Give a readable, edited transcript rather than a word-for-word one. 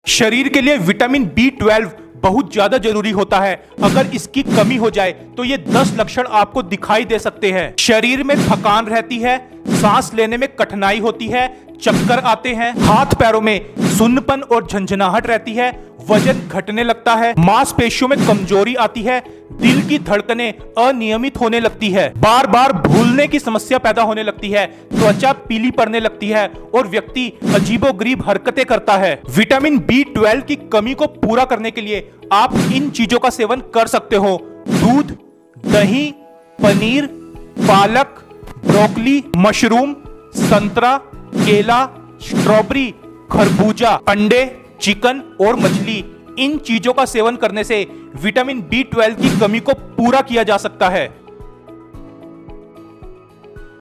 शरीर के लिए विटामिन B12 बहुत ज्यादा जरूरी होता है। अगर इसकी कमी हो जाए तो ये 10 लक्षण आपको दिखाई दे सकते हैं। शरीर में थकान रहती है, सांस लेने में कठिनाई होती है, चक्कर आते हैं, हाथ पैरों में सुन्नपन और झंझनाहट रहती है, वजन घटने लगता है, मांसपेशियों में कमजोरी आती है, दिल की धड़कनें अनियमित होने लगती है, बार बार भूलने की समस्या पैदा होने लगती है, त्वचा पीली पड़ने लगती है और व्यक्ति अजीबोगरीब हरकतें करता है। विटामिन B12 की कमी को पूरा करने के लिए आप इन चीजों का सेवन कर सकते हो। दूध, दही, पनीर, पालक, ब्रोकली, मशरूम, संतरा, केला, स्ट्रॉबेरी, खरबूजा, अंडे, चिकन और मछली। इन चीजों का सेवन करने से विटामिन B12 की कमी को पूरा किया जा सकता है।